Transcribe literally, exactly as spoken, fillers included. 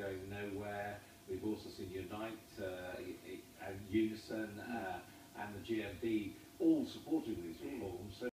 going nowhere. We've also seen Unite uh, and Unison uh, and the G M B all supporting these reforms. So